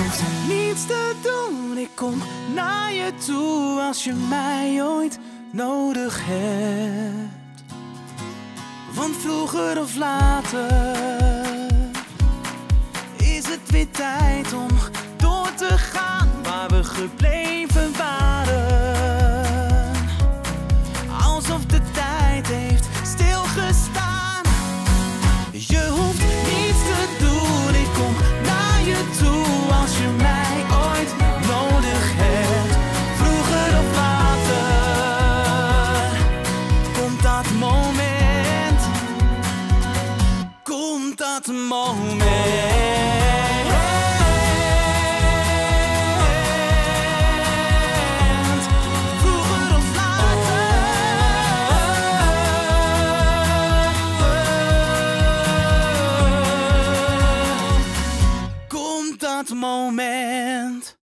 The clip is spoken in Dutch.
hoeft niets te doen, ik kom naar je toe als je mij ooit nodig hebt. Want vroeger of later is het weer tijd om door te gaan waar we gebleven waren. Alsof de tijd heeft stilgestaan. Je hoeft niets te doen, ik kom naar je toe als je mij ooit nodig hebt. Vroeger of later komt dat moment, komt dat moment. Vroeger of later komt dat moment.